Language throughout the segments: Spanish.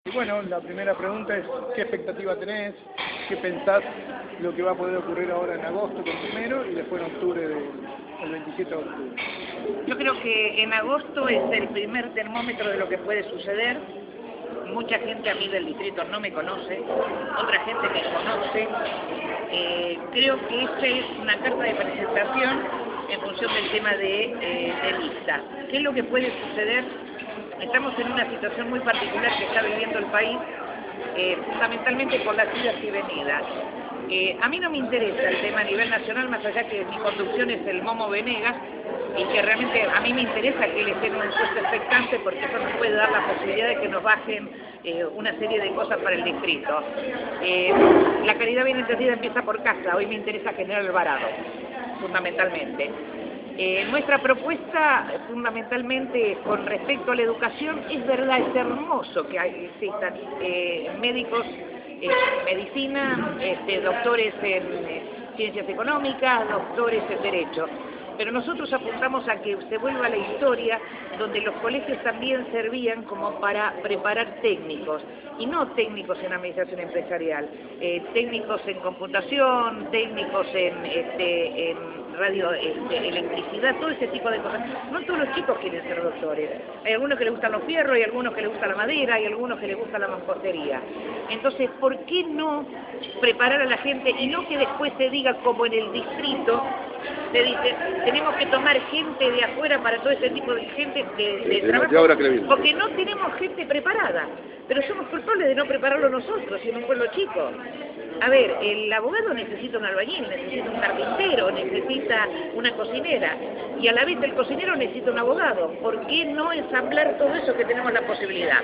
Y bueno, la primera pregunta es, ¿qué expectativa tenés? ¿Qué pensás lo que va a poder ocurrir ahora en agosto con primero y después en octubre, el 27 de octubre? Yo creo que en agosto es el primer termómetro de lo que puede suceder. Mucha gente a mí del distrito no me conoce, otra gente me conoce. Creo que esta es una carta de presentación en función del tema de lista. ¿Qué es lo que puede suceder? Estamos en una situación muy particular que está viviendo el país, fundamentalmente por las idas y venidas. A mí no me interesa el tema a nivel nacional, más allá que mi conducción es el Momo Venegas, y que realmente a mí me interesa que él esté en un puesto expectante porque eso nos puede dar la posibilidad de que nos bajen una serie de cosas para el distrito. La caridad bien entendida empieza por casa. Hoy me interesa General Alvarado, fundamentalmente. Nuestra propuesta, fundamentalmente con respecto a la educación, es verdad, es hermoso que existan médicos en medicina, doctores en ciencias económicas, doctores en derecho. Pero nosotros apuntamos a que se vuelva a la historia donde los colegios también servían como para preparar técnicos, y no técnicos en administración empresarial, técnicos en computación, técnicos en radio, electricidad, todo ese tipo de cosas. No todos los chicos quieren ser doctores. Hay algunos que les gustan los fierros, hay algunos que les gusta la madera, hay algunos que les gusta la mampostería. Entonces, ¿por qué no preparar a la gente y no que después se diga como en el distrito, se dice, tenemos que tomar gente de afuera para todo ese tipo de gente de trabajo, porque no tenemos gente preparada, pero somos culpables de no prepararlo nosotros en un pueblo chico. A ver, el abogado necesita un albañil, necesita un carpintero, necesita una cocinera, y a la vez el cocinero necesita un abogado. ¿Por qué no ensamblar todo eso que tenemos la posibilidad?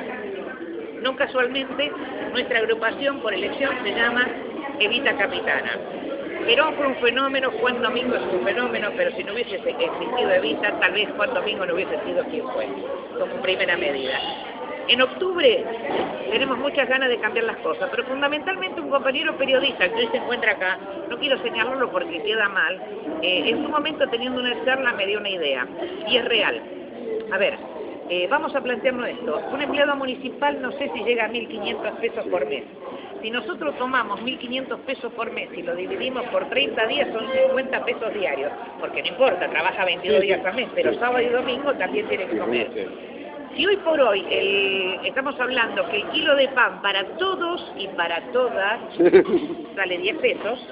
No casualmente, nuestra agrupación por elección se llama Evita Capitana. Perón fue un fenómeno, Juan Domingo es un fenómeno, pero si no hubiese existido Evita, tal vez Juan Domingo no hubiese sido quien fue, como primera medida. En octubre tenemos muchas ganas de cambiar las cosas, pero fundamentalmente un compañero periodista que hoy se encuentra acá, no quiero señalarlo porque queda mal, en un momento teniendo una charla me dio una idea, y es real. A ver, vamos a plantearnos esto. Un empleado municipal no sé si llega a 1.500 pesos por mes. Si nosotros tomamos 1.500 pesos por mes y lo dividimos por 30 días, son 50 pesos diarios. Porque no importa, trabaja 22 días al mes, pero sábado y domingo también tiene que comer. Si hoy por hoy estamos hablando que el kilo de pan para todos y para todas sale 10 pesos,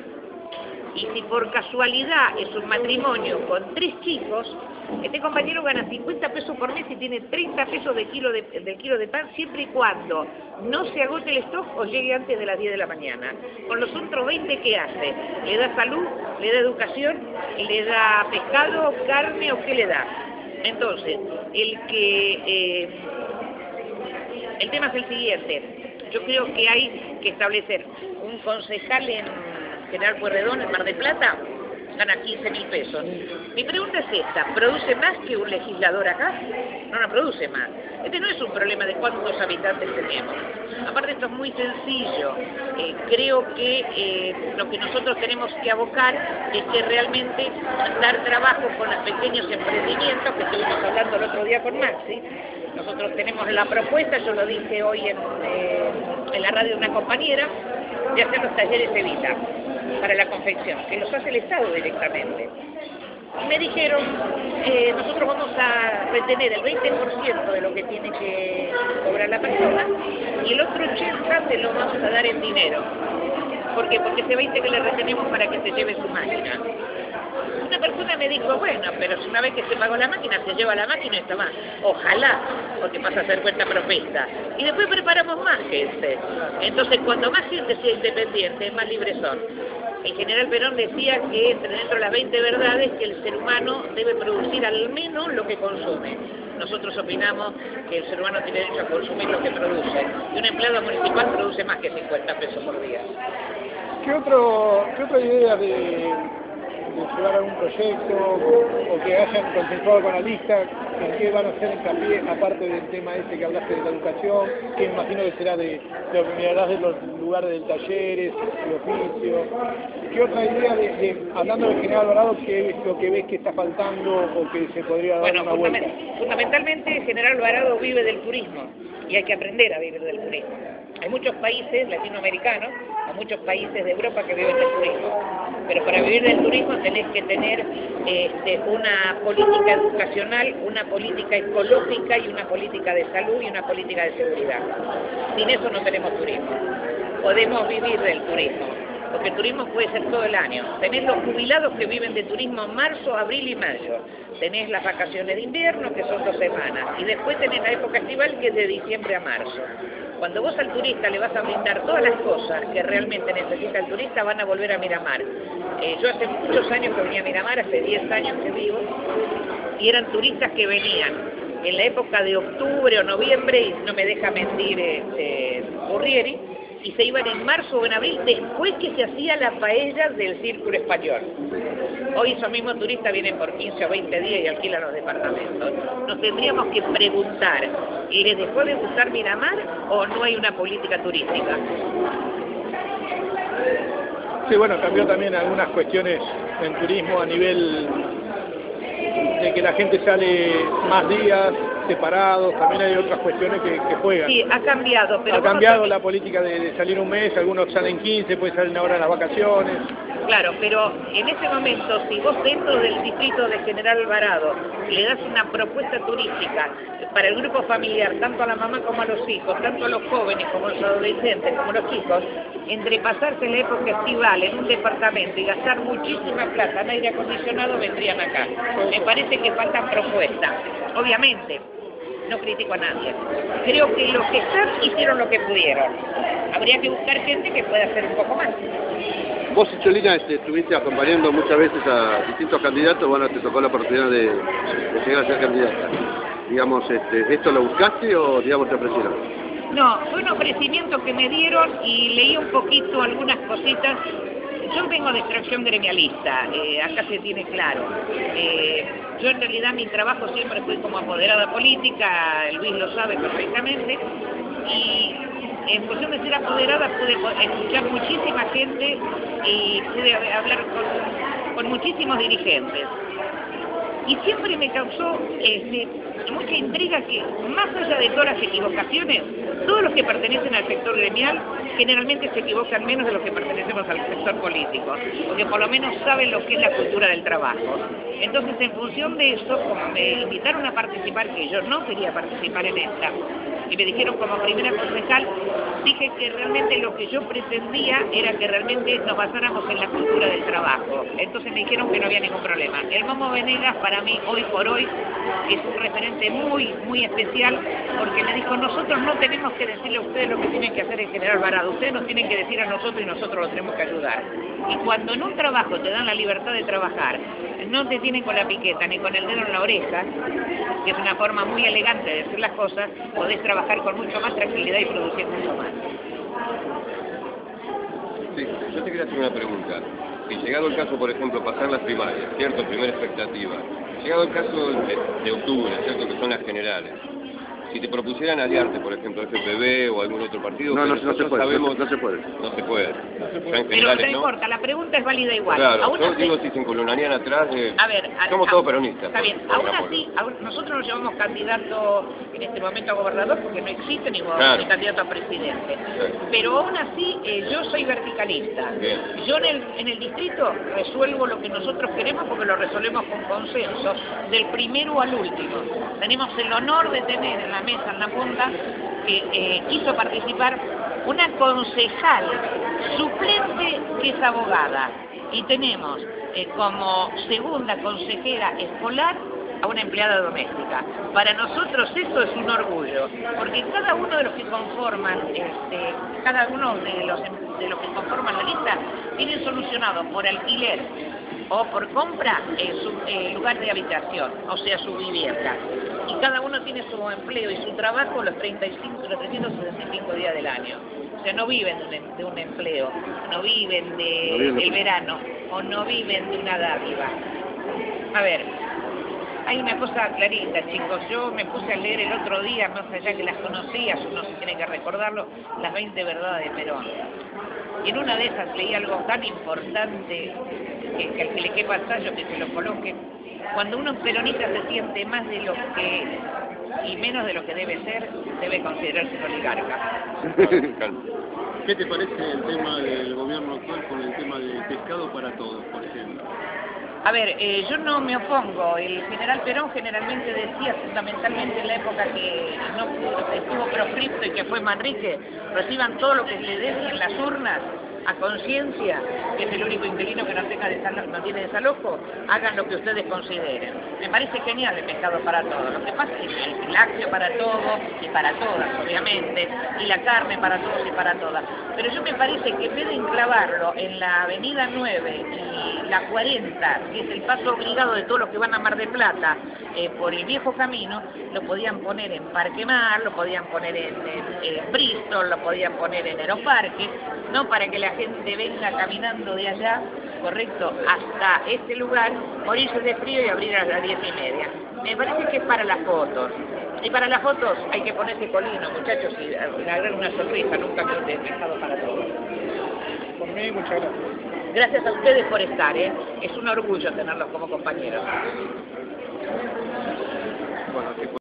y si por casualidad es un matrimonio con 3 chicos, este compañero gana 50 pesos por mes y tiene 30 pesos del kilo de pan, siempre y cuando no se agote el stock o llegue antes de las 10 de la mañana. Con los otros 20, ¿qué hace? ¿Le da salud? ¿Le da educación? ¿Le da pescado, carne o qué le da? Entonces, el tema es el siguiente. Yo creo que hay que establecer un concejal en General Pueyrredón, en Mar del Plata, gana 15.000 pesos. Mi pregunta es esta, ¿produce más que un legislador acá? No produce más. Este no es un problema de cuántos habitantes tenemos. Aparte, esto es muy sencillo. Creo que lo que nosotros tenemos que abocar es que realmente dar trabajo con los pequeños emprendimientos, que estuvimos hablando el otro día con Maxi. Nosotros tenemos la propuesta, yo lo dije hoy en la radio de una compañera, de hacer los talleres Evita para la confección, que los hace el Estado directamente. Y me dijeron, nosotros vamos a retener el 20% de lo que tiene que cobrar la persona y el otro 80% se lo vamos a dar en dinero. ¿Por qué? Porque ese 20% que le retenemos para que se lleve su máquina. Una persona me dijo, bueno, pero si una vez que se pagó la máquina, se lleva la máquina y está más. Ojalá, porque pasa a ser cuenta propuesta. Y después preparamos más gente. Entonces, cuando más gente sea independiente, más libres son. El general Perón decía que entre dentro de las 20 verdades que el ser humano debe producir al menos lo que consume. Nosotros opinamos que el ser humano tiene derecho a consumir lo que produce. Y un empleado municipal produce más que 50 pesos por día. ¿Qué otra idea de llevar algún proyecto o que hayan consensuado con la lista, en qué van a hacer hincapié, aparte del tema ese que hablaste de la educación, que me imagino que será de lo que mirarás de los lugares de talleres, de oficio? ¿Qué otra idea, hablando de General Alvarado, qué es lo que ves que está faltando o que se podría dar una vuelta? Fundamentalmente General Alvarado vive del turismo. y hay que aprender a vivir del turismo. Hay muchos países latinoamericanos, o muchos países de Europa que viven del turismo, pero para vivir del turismo tenés que tener una política educacional, una política ecológica y una política de salud y una política de seguridad. Sin eso no tenemos turismo. Podemos vivir del turismo, porque el turismo puede ser todo el año. Tenés los jubilados que viven de turismo marzo, abril y mayo. Tenés las vacaciones de invierno, que son 2 semanas, y después tenés la época estival, que es de diciembre a marzo. Cuando vos al turista le vas a brindar todas las cosas que realmente necesita el turista, van a volver a Miramar. Yo hace muchos años que venía a Miramar, hace 10 años que vivo, y eran turistas que venían en la época de octubre o noviembre, y no me deja mentir Burrieri, y se iban en marzo o en abril, después que se hacía la paella del Círculo Español. Hoy esos mismos turistas vienen por 15 o 20 días y alquilan los departamentos. Nos tendríamos que preguntar, ¿les dejó de gustar Miramar o no hay una política turística? Sí, bueno, cambió también algunas cuestiones en turismo a nivel de que la gente sale más días separados, también hay otras cuestiones que juegan. Sí, ha cambiado, pero... Ha cambiado la política de salir un mes, algunos salen 15, pues salen ahora en las vacaciones. Claro, pero en ese momento, si vos dentro del distrito de General Alvarado le das una propuesta turística para el grupo familiar, tanto a la mamá como a los hijos, tanto a los jóvenes como a los adolescentes, como a los chicos, entre pasarse la época estival en un departamento y gastar muchísima plata en aire acondicionado, vendrían acá. Me parece que faltan propuestas. Obviamente, no critico a nadie. Creo que los que están hicieron lo que pudieron. Habría que buscar gente que pueda hacer un poco más. Vos, Cholina, estuviste acompañando muchas veces a distintos candidatos, bueno, te tocó la oportunidad de llegar a ser candidata. Digamos, ¿esto lo buscaste o, digamos, te ofrecieron? No, fue un ofrecimiento que me dieron y leí un poquito algunas cositas. Yo vengo de extracción gremialista, acá se tiene claro. Yo en realidad mi trabajo siempre fui como apoderada política, Luis lo sabe perfectamente, y en función de ser apoderada pude escuchar muchísima gente y pude hablar con muchísimos dirigentes. Y siempre me causó mucha intriga que, más allá de todas las equivocaciones, todos los que pertenecen al sector gremial generalmente se equivocan menos de los que pertenecemos al sector político, porque por lo menos saben lo que es la cultura del trabajo. Entonces, en función de eso, como me invitaron a participar, que yo no quería participar en esta, y me dijeron como primera concejal, dije que realmente lo que yo pretendía era que realmente nos basáramos en la cultura del trabajo. Entonces me dijeron que no había ningún problema. El Momo Venegas para mí hoy por hoy es un referente muy, muy especial, porque me dijo, nosotros no tenemos que decirle a ustedes lo que tienen que hacer en General Alvarado, ustedes nos tienen que decir a nosotros y nosotros los tenemos que ayudar. Y cuando en un trabajo te dan la libertad de trabajar, no te tienen con la piqueta ni con el dedo en la oreja, que es una forma muy elegante de decir las cosas, podés trabajar con mucho más tranquilidad y producir mucho más. Sí, yo te quería hacer una pregunta. Si llegado el caso, por ejemplo, pasar las primarias, ¿cierto? Primera expectativa. Llegado el caso de octubre, ¿cierto? Que son las generales. Si te propusieran aliarte, por ejemplo, FPV o algún otro partido, no se puede, sabemos, No se puede. Pero no importa, la pregunta es válida igual. Claro, aún yo así, digo si se encolumnarían atrás, somos todos peronistas. Está bien, aún así, nosotros nos llevamos candidato en este momento a gobernador porque no existe ni candidato a presidente. Sí. Pero aún así, yo soy verticalista. Bien. Yo en el distrito resuelvo lo que nosotros queremos porque lo resolvemos con consenso, del primero al último. Tenemos el honor de tener en la mesa, en la punta, que quiso participar una concejal suplente que es abogada, y tenemos como segunda consejera escolar a una empleada doméstica. Para nosotros eso es un orgullo, porque cada uno de los que conforman que conforman la lista tienen solucionado por alquiler o por compra su lugar de habitación, o sea, su vivienda. Y cada uno tiene su empleo y su trabajo los 365 días del año. O sea, no viven de un empleo, no viven del verano, o no viven de una dádiva. A ver, hay una cosa clarita, chicos. Yo me puse a leer el otro día, más allá que las conocías, uno se tiene que recordarlo, las 20 verdades de Perón. Y en una de esas leí algo tan importante que al que le quepa el tallo que se lo coloque. Cuando uno peronista se siente más de lo que y menos de lo que debe ser, debe considerarse un oligarca. ¿Qué te parece el tema del gobierno actual con el tema del pescado para todos, por ejemplo? A ver, yo no me opongo. El general Perón generalmente decía, fundamentalmente en la época que no estuvo proscripto y que fue Manrique, reciban todo lo que le den en las urnas, a conciencia, que es el único inquilino que no tiene desalojo, hagan lo que ustedes consideren. Me parece genial el pescado para todos. Lo que pasa es que el lácteo para todos y para todas, obviamente, y la carne para todos y para todas. Pero yo me parece que en vez de enclavarlo en la avenida 9 y la 40, que es el paso obligado de todos los que van a Mar del Plata, por el viejo camino, lo podían poner en Parque Mar, lo podían poner en Bristol, lo podían poner en Aeroparque, ¿no? Para que la gente venga caminando de allá, correcto, hasta este lugar, morirse de frío y abrir a las 10:30. Me parece que es para las fotos. Y para las fotos hay que ponerse colino, muchachos, y agarrar una sonrisa, nunca me he pescado para todos. Por mí, muchas gracias. Gracias a ustedes por estar, ¿eh? Es un orgullo tenerlos como compañeros. Bueno,